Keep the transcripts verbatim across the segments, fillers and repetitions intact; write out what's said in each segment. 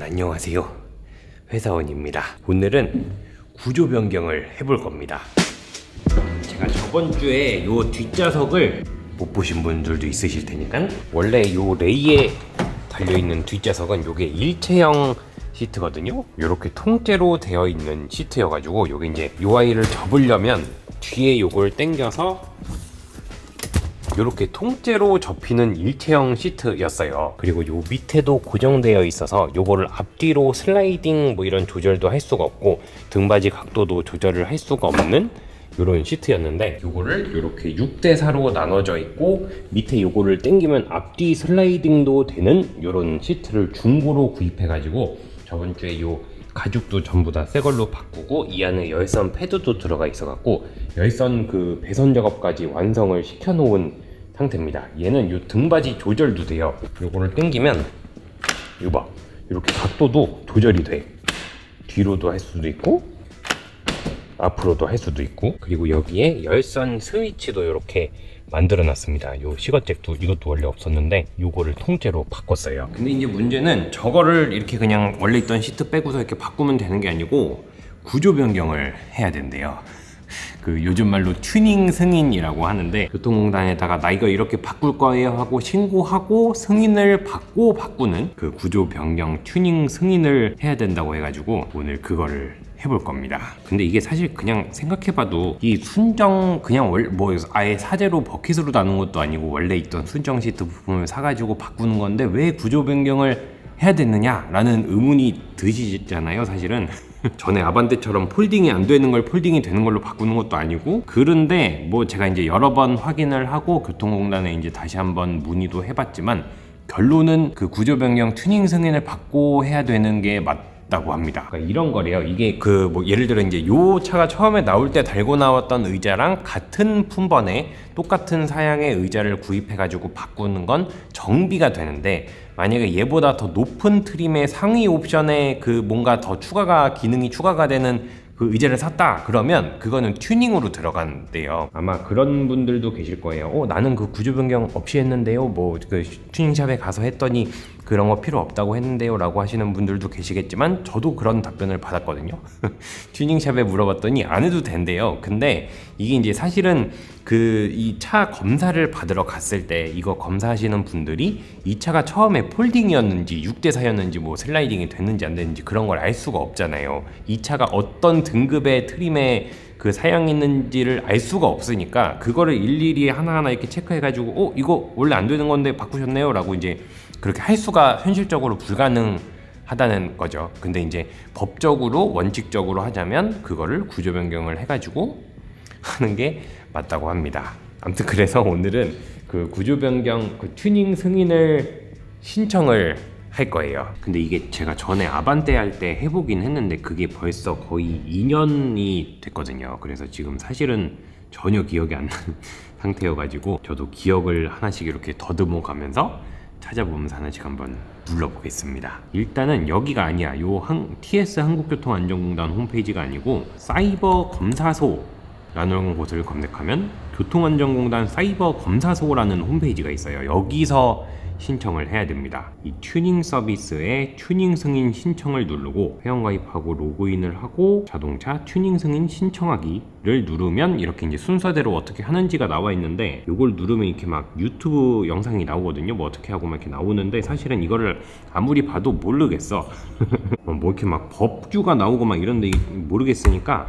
안녕하세요, 회사원입니다. 오늘은 구조 변경을 해볼 겁니다. 제가 저번 주에 요 뒷좌석을 못 보신 분들도 있으실 테니까, 원래 요 레이에 달려있는 뒷좌석은 요게 일체형 시트거든요. 요렇게 통째로 되어 있는 시트여가지고 요게 이제 요 아이를 접으려면 뒤에 요걸 당겨서 이렇게 통째로 접히는 일체형 시트였어요. 그리고 요 밑에도 고정되어 있어서 요거를 앞뒤로 슬라이딩 뭐 이런 조절도 할 수가 없고 등받이 각도도 조절을 할 수가 없는 요런 시트였는데, 요거를 이렇게 육 대 사로 나눠져 있고 밑에 요거를 당기면 앞뒤 슬라이딩도 되는 요런 시트를 중고로 구입해 가지고 저번 주에 요 가죽도 전부 다 새 걸로 바꾸고 이 안에 열선 패드도 들어가 있어 갖고 열선 그 배선 작업까지 완성을 시켜 놓은 상태입니다. 얘는 요 등받이 조절도 돼요. 요거를 당기면 이거 봐, 이렇게 각도도 조절이 돼. 뒤로도 할 수도 있고 앞으로도 할 수도 있고, 그리고 여기에 열선 스위치도 이렇게 만들어 놨습니다. 요 시거잭도 이것도 원래 없었는데 요거를 통째로 바꿨어요. 근데 이제 문제는 저거를 이렇게 그냥 원래 있던 시트 빼고서 이렇게 바꾸면 되는 게 아니고 구조 변경을 해야 된대요. 그 요즘 말로 튜닝 승인이라고 하는데, 교통공단에다가 나 이거 이렇게 바꿀 거예요 하고 신고하고 승인을 받고 바꾸는 그 구조 변경 튜닝 승인을 해야 된다고 해가지고 오늘 그거를 해볼 겁니다. 근데 이게 사실 그냥 생각해봐도 이 순정 그냥 월, 뭐 아예 사제로 버킷으로 다는 것도 아니고 원래 있던 순정 시트 부품을 사가지고 바꾸는 건데 왜 구조 변경을 해야 됐느냐 라는 의문이 드시잖아요. 사실은 전에 아반떼처럼 폴딩이 안 되는 걸 폴딩이 되는 걸로 바꾸는 것도 아니고, 그런데 뭐 제가 이제 여러 번 확인을 하고 교통공단에 이제 다시 한번 문의도 해봤지만 결론은 그 구조 변경 튜닝 승인을 받고 해야 되는 게 맞다고 합니다. 그러니까 이런 거래요. 이게 그 뭐 예를 들어 이제 요 차가 처음에 나올 때 달고 나왔던 의자랑 같은 품번에 똑같은 사양의 의자를 구입해 가지고 바꾸는 건 정비가 되는데, 만약에 얘보다 더 높은 트림의 상위 옵션에 그 뭔가 더 추가가 기능이 추가가 되는 그 의자를 샀다 그러면 그거는 튜닝으로 들어간대요. 아마 그런 분들도 계실 거예요. 어 나는 그 구조 변경 없이 했는데요, 뭐 그 튜닝샵에 가서 했더니 그런 거 필요 없다고 했는데요 라고 하시는 분들도 계시겠지만 저도 그런 답변을 받았거든요. 튜닝샵에 물어봤더니 안 해도 된대요. 근데 이게 이제 사실은 그 이 차 검사를 받으러 갔을 때 이거 검사하시는 분들이 이 차가 처음에 폴딩이었는지 육 대 사였는지 뭐 슬라이딩이 됐는지 안 됐는지 그런 걸 알 수가 없잖아요. 이 차가 어떤 등급의 트림에 그 사양이 있는지를 알 수가 없으니까 그거를 일일이 하나하나 이렇게 체크해 가지고 어 이거 원래 안 되는 건데 바꾸셨네요 라고 이제 그렇게 할 수가 현실적으로 불가능하다는 거죠. 근데 이제 법적으로 원칙적으로 하자면 그거를 구조 변경을 해 가지고 하는 게 맞다고 합니다. 아무튼 그래서 오늘은 그 구조 변경 그 튜닝 승인을 신청을 할 거예요. 근데 이게 제가 전에 아반떼 할 때 해보긴 했는데 그게 벌써 거의 이 년이 됐거든요. 그래서 지금 사실은 전혀 기억이 안 나는 상태여가지고 저도 기억을 하나씩 이렇게 더듬어 가면서 찾아보면서 하나씩 한번 눌러보겠습니다. 일단은 여기가 아니야. 요 한, 티에스 한국교통안전공단 홈페이지가 아니고 사이버 검사소 라는 곳을 검색하면 교통안전공단 사이버 검사소라는 홈페이지가 있어요. 여기서 신청을 해야 됩니다. 이 튜닝 서비스에 튜닝 승인 신청을 누르고 회원가입하고 로그인을 하고 자동차 튜닝 승인 신청하기를 누르면 이렇게 이제 순서대로 어떻게 하는지가 나와 있는데, 이걸 누르면 이렇게 막 유튜브 영상이 나오거든요. 뭐 어떻게 하고 막 이렇게 나오는데 사실은 이거를 아무리 봐도 모르겠어. 뭐 이렇게 막 법규가 나오고 막 이런데 모르겠으니까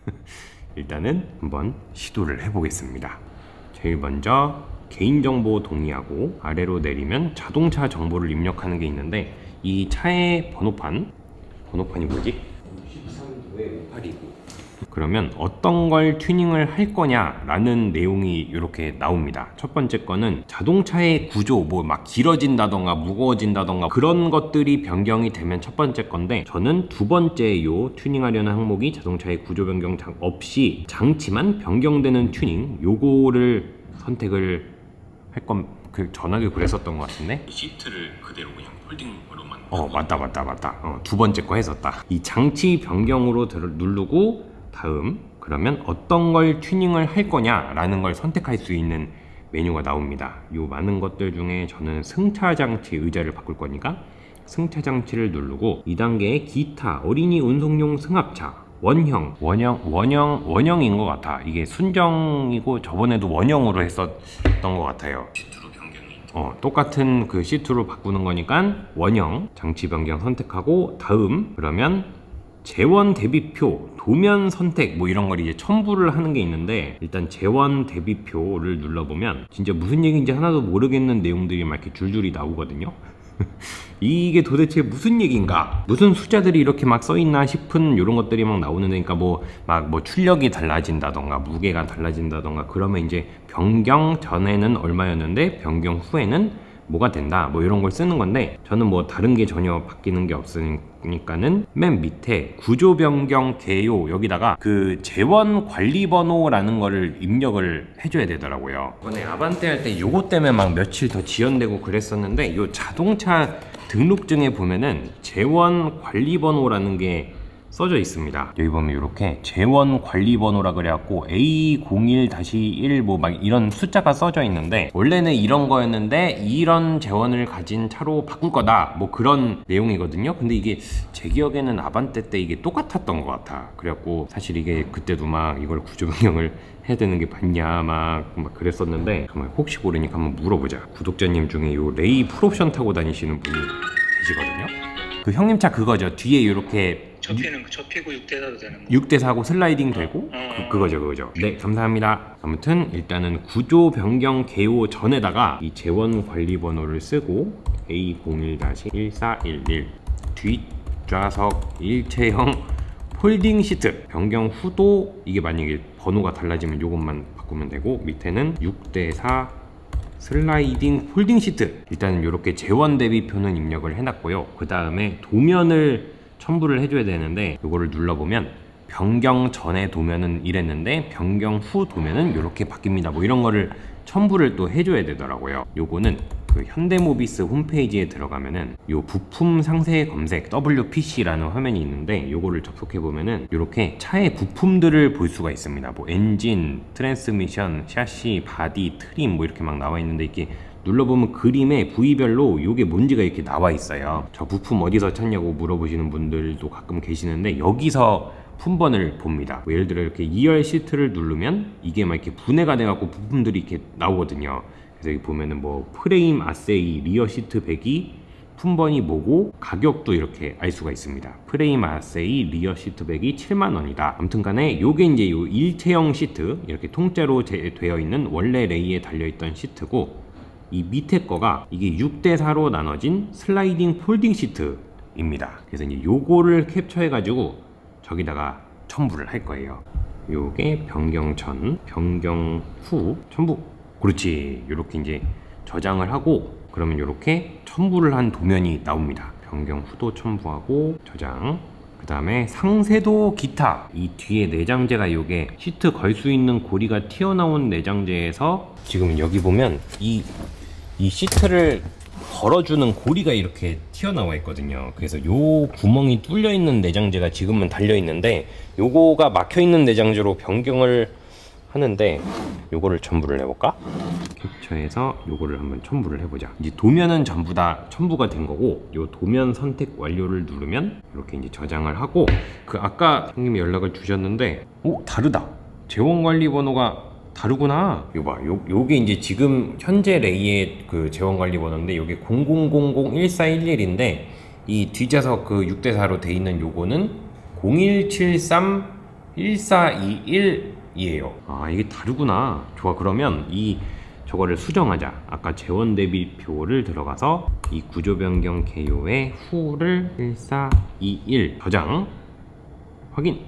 일단은 한번 시도를 해보겠습니다. 제일 먼저 개인정보 동의하고 아래로 내리면 자동차 정보를 입력하는 게 있는데, 이 차의 번호판 번호판이 뭐지? 육십삼 도에 오팔이구. 그러면 어떤 걸 튜닝을 할 거냐 라는 내용이 이렇게 나옵니다. 첫 번째 거는 자동차의 구조 뭐 막 길어진다던가 무거워진다던가 그런 것들이 변경이 되면 첫 번째 건데, 저는 두 번째 요 튜닝하려는 항목이 자동차의 구조 변경 없이 장치만 변경되는 튜닝, 요거를 선택을 할 건, 그 전화기 그랬었던 것 같은데 시트를 그대로 그냥 폴딩으로만 어 맞다 맞다 맞다 어, 두 번째 거 했었다. 이 장치 변경으로 누르고 다음, 그러면 어떤 걸 튜닝을 할 거냐 라는 걸 선택할 수 있는 메뉴가 나옵니다. 요 많은 것들 중에 저는 승차장치 의자를 바꿀 거니까 승차장치를 누르고 이 단계에 기타 어린이 운송용 승합차 원형 원형 원형 원형인 것 같아. 이게 순정이고 저번에도 원형으로 했었던 것 같아요. 시트로 변경이 어 똑같은 그 시트로 바꾸는 거니까 원형 장치 변경 선택하고 다음 그러면 재원 대비표 도면 선택 뭐 이런 걸 이제 첨부를 하는 게 있는데 일단 재원 대비표를 눌러보면 진짜 무슨 얘기인지 하나도 모르겠는 내용들이 막 이렇게 줄줄이 나오거든요. 이게 도대체 무슨 얘기인가? 무슨 숫자들이 이렇게 막 써있나 싶은 이런 것들이 막 나오는 데니까 뭐 막 뭐 출력이 달라진다던가 무게가 달라진다던가 그러면 이제 변경 전에는 얼마였는데 변경 후에는 뭐가 된다 뭐 이런 걸 쓰는 건데 저는 뭐 다른 게 전혀 바뀌는 게 없으니까는 맨 밑에 구조 변경 개요 여기다가 그 재원 관리 번호라는 거를 입력을 해줘야 되더라고요. 이번에 아반떼 할 때 요거 때문에 막 며칠 더 지연되고 그랬었는데 요 자동차 등록증에 보면은 재원 관리 번호라는 게 써져 있습니다. 여기 보면 이렇게 재원 관리 번호라 그래갖고 에이 공일 일 뭐 막 이런 숫자가 써져 있는데 원래는 이런 거였는데 이런 재원을 가진 차로 바꿀 거다 뭐 그런 내용이거든요. 근데 이게 제 기억에는 아반떼 때 이게 똑같았던 것 같아. 그래갖고 사실 이게 그때도 막 이걸 구조 변경을 해야 되는 게 맞냐 막, 막 그랬었는데 정말 혹시 모르니까 한번 물어보자. 구독자님 중에 요 레이 풀옵션 타고 다니시는 분이 계시거든요. 그 형님 차 그거죠. 뒤에 이렇게 접히는 거, 접히고 육 대 사도 되는 거. 육 대 사고 슬라이딩 되고 어, 어, 그, 그거죠 그거죠. 네 감사합니다. 아무튼 일단은 구조 변경 개요 전에다가 이 재원 관리 번호를 쓰고 에이 공일 일사일일 뒷좌석 일체형 폴딩 시트 변경 후도 이게 만약에 번호가 달라지면 요것만 바꾸면 되고 밑에는 육 대 사 슬라이딩 폴딩 시트 일단은 이렇게 재원 대비표는 입력을 해놨고요. 그 다음에 도면을 첨부를 해줘야 되는데 이거를 눌러보면 변경 전에 도면은 이랬는데 변경 후 도면은 이렇게 바뀝니다 뭐 이런 거를 첨부를 또 해줘야 되더라고요. 요거는 그 현대모비스 홈페이지에 들어가면은 요 부품 상세 검색 더블유피씨라는 화면이 있는데 요거를 접속해 보면은 이렇게 차의 부품들을 볼 수가 있습니다. 뭐 엔진, 트랜스미션, 샤시, 바디, 트림 뭐 이렇게 막 나와 있는데 이게 눌러보면 그림에 부위별로 이게 뭔지가 이렇게 나와 있어요. 저 부품 어디서 찾냐고 물어보시는 분들도 가끔 계시는데 여기서 품번을 봅니다. 뭐 예를 들어 이렇게 이열 시트를 누르면 이게 막 이렇게 분해가 돼갖고 부품들이 이렇게 나오거든요. 그래서 여기 보면은 뭐 프레임 아세이, 리어 시트 배기, 품번이 뭐고 가격도 이렇게 알 수가 있습니다. 프레임 아세이, 리어 시트 배기 칠만 원이다. 아무튼 간에 요게 이제 요 일체형 시트 이렇게 통째로 되어 있는 원래 레이에 달려있던 시트고 이 밑에 거가 이게 육 대 사로 나눠진 슬라이딩 폴딩 시트입니다. 그래서 이제 요거를 캡처해 가지고 저기다가 첨부를 할 거예요. 요게 변경 전, 변경 후 첨부. 그렇지. 요렇게 이제 저장을 하고 그러면 요렇게 첨부를 한 도면이 나옵니다. 변경 후도 첨부하고 저장. 그 다음에 상세도 기타 이 뒤에 내장재가 요게 시트 걸 수 있는 고리가 튀어나온 내장재에서 지금 여기 보면 이, 이 시트를 걸어주는 고리가 이렇게 튀어나와 있거든요. 그래서 요 구멍이 뚫려 있는 내장재가 지금은 달려 있는데 요거가 막혀 있는 내장재로 변경을 하는데 요거를 첨부를 해볼까? 캡처해서 요거를 한번 첨부를 해보자. 이제 도면은 전부 다 첨부가 된 거고 요 도면 선택 완료를 누르면 이렇게 이제 저장을 하고 그 아까 형님이 연락을 주셨는데 오 다르다. 재원관리 번호가 다르구나. 요 봐. 요, 요게 이제 지금 현재 레이의 그 재원관리 번호인데 요게 공공공공 일사일일인데 이 뒷좌석 그 육 대 사로 돼 있는 요거는 공일칠삼 일사이일 이에요. 아 이게 다르구나. 좋아. 그러면 이 저거를 수정하자. 아까 재원 대비표를 들어가서 이 구조 변경 개요의 후를 일사이일 저장 확인.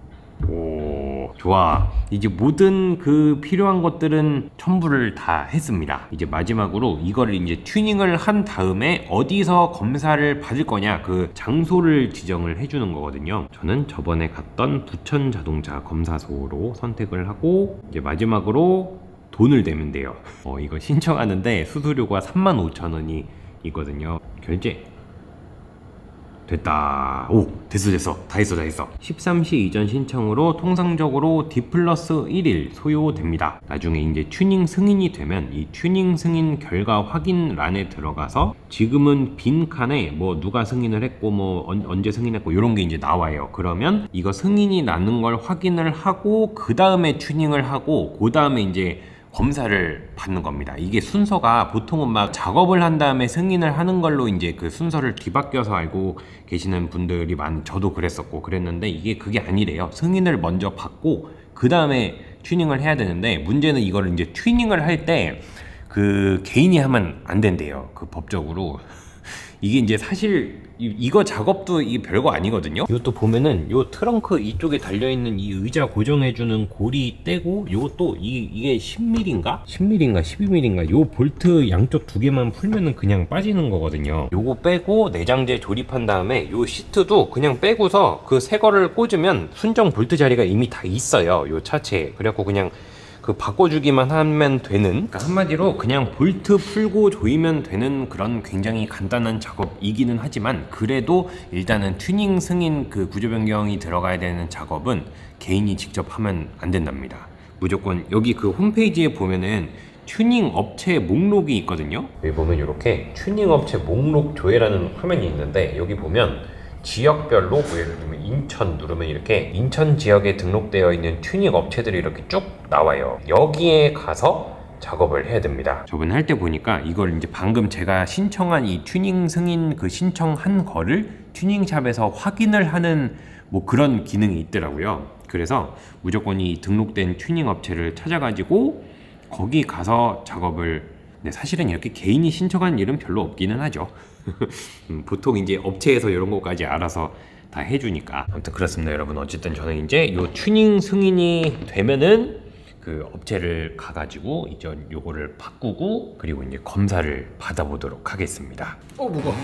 오 좋아. 이제 모든 그 필요한 것들은 첨부를 다 했습니다. 이제 마지막으로 이거를 이제 튜닝을 한 다음에 어디서 검사를 받을 거냐 그 장소를 지정을 해주는 거거든요. 저는 저번에 갔던 부천 자동차 검사소로 선택을 하고 이제 마지막으로 돈을 내면 돼요. 어 이거 신청하는데 수수료가 삼만 오천 원이 있거든요. 결제 됐다. 오, 됐어 됐어. 다 했어 다 했어. 십삼 시 이전 신청으로 통상적으로 D 플러스 일 일 소요됩니다. 나중에 이제 튜닝 승인이 되면 이 튜닝 승인 결과 확인란에 들어가서 지금은 빈 칸에 뭐 누가 승인을 했고 뭐 언, 언제 승인했고 이런 게 이제 나와요. 그러면 이거 승인이 나는 걸 확인을 하고 그 다음에 튜닝을 하고 그 다음에 이제 검사를 받는 겁니다. 이게 순서가 보통은 막 작업을 한 다음에 승인을 하는 걸로 이제 그 순서를 뒤바뀌어서 알고 계시는 분들이 많, 저도 그랬었고 그랬는데 이게 그게 아니래요. 승인을 먼저 받고 그 다음에 튜닝을 해야 되는데 문제는 이거를 이제 튜닝을 할 때 그 개인이 하면 안 된대요. 그 법적으로. 이게 이제 사실 이, 이거 작업도 이게 별거 아니거든요. 이것도 보면은 요 트렁크 이쪽에 달려있는 이 의자 고정해주는 고리 떼고 요것도 이, 이게 십 밀리미터인가? 십 밀리미터인가 십이 밀리미터인가 요 볼트 양쪽 두 개만 풀면은 그냥 빠지는 거거든요. 요거 빼고 내장재 조립한 다음에 요 시트도 그냥 빼고서 그 새 거를 꽂으면 순정 볼트 자리가 이미 다 있어요. 요 차체에. 그래갖고 그냥 그 바꿔주기만 하면 되는, 그러니까 한마디로 그냥 볼트 풀고 조이면 되는 그런 굉장히 간단한 작업이기는 하지만 그래도 일단은 튜닝 승인 그 구조 변경이 들어가야 되는 작업은 개인이 직접 하면 안 된답니다. 무조건 여기 그 홈페이지에 보면은 튜닝 업체 목록이 있거든요. 여기 보면 이렇게 튜닝 업체 목록 조회라는 화면이 있는데 여기 보면 지역별로 뭐 예를 들면 인천 누르면 이렇게 인천 지역에 등록되어 있는 튜닝 업체들이 이렇게 쭉 나와요. 여기에 가서 작업을 해야 됩니다. 저번에 할 때 보니까 이걸 이제 방금 제가 신청한 이 튜닝 승인 그 신청한 거를 튜닝샵에서 확인을 하는 뭐 그런 기능이 있더라고요. 그래서 무조건 이 등록된 튜닝 업체를 찾아가지고 거기 가서 작업을, 근데 사실은 이렇게 개인이 신청한 일은 별로 없기는 하죠. 음, 보통 이제 업체에서 이런 것까지 알아서 다 해주니까. 아무튼 그렇습니다 여러분. 어쨌든 저는 이제 요 튜닝 승인이 되면은 그 업체를 가가지고 이제 요거를 바꾸고 그리고 이제 검사를 받아보도록 하겠습니다. 어 무거워.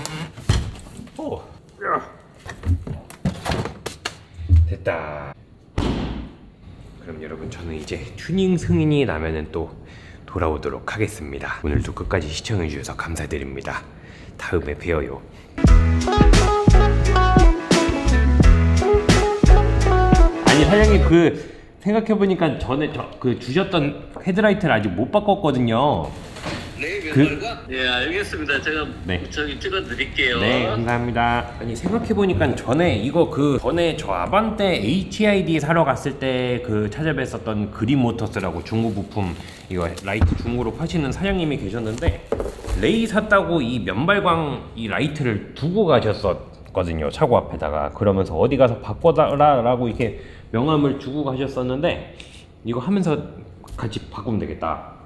어. 됐다. 그럼 여러분 저는 이제 튜닝 승인이 나면은 또 돌아오도록 하겠습니다. 오늘도 끝까지 시청해주셔서 감사드립니다. 다음에 봬요. 아니 사장님 그 생각해보니까 전에 저, 그 주셨던 헤드라이트를 아직 못 바꿨거든요. 네, 몇 그- 달간? 네, 알겠습니다. 제가 네. 저기 찍어드릴게요. 네 감사합니다. 아니 생각해보니까 전에 이거 그 전에 저 아반떼 에이치아이디 사러 갔을 때 그 찾아뵀었던 그린모터스라고 중고 부품 이거 라이트 중고로 파시는 사장님이 계셨는데 레이 샀다고 이 면발광 이 라이트를 두고 가셨었거든요. 차고 앞에다가. 그러면서 어디 가서 바꿔달라 라고 이렇게 명함을 주고 가셨었는데 이거 하면서 같이 바꾸면 되겠다.